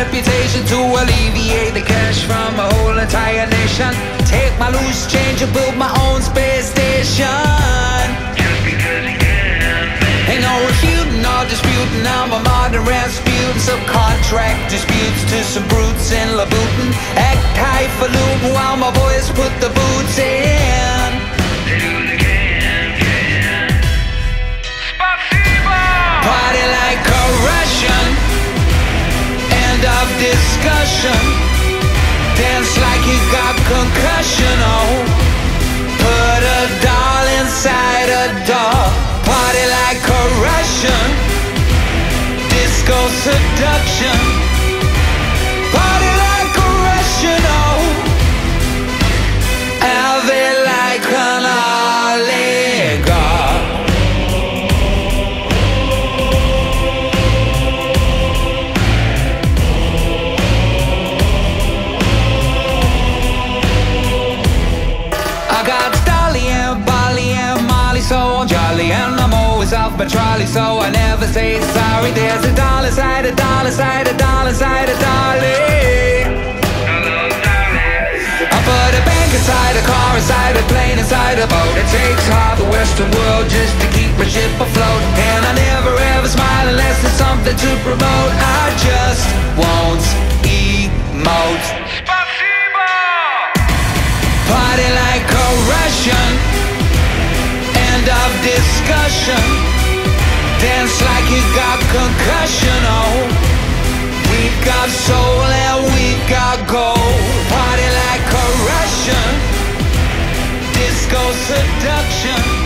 reputation to alleviate the cash from a whole entire nation. Take my loose change and build my own space station. Just because you can. Ain't no refuting or disputing, I'm a modern Rasputin. Subcontract disputes to some brutes in Louboutin. Act highfalutin while my boys put the boots in. They do what they can. Spasibo! Party like a Russian. End of discussion. Dance like you got concussion, oh. Put a doll inside a doll. Party like a Russian. Disco seduction. Party like a Russian, oh. Have it like an oligarch. I got Dolly and Bolly and Molly, so jolly, and I'm always off my trolley, so I never say sorry. There's a doll inside a doll inside a doll inside a dolly. Hello, darling. I put a bank inside a car, inside a plane, inside a boat. It takes half the Western world just to keep my ship afloat. And I never ever smile unless there's something to promote. I just won't emote. Spasibo! Party like a Russian. End of discussion. Dance like you got concussion, oh. We've got soul and we've got gold. Party like a Russian. Disco seduction.